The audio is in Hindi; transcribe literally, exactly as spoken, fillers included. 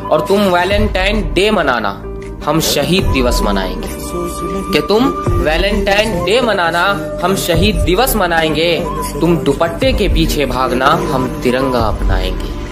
और तुम वैलेंटाइन डे मनाना, हम शहीद दिवस मनाएंगे। कि तुम वैलेंटाइन डे मनाना, हम शहीद दिवस मनाएंगे। तुम दुपट्टे के पीछे भागना, हम तिरंगा अपनाएंगे।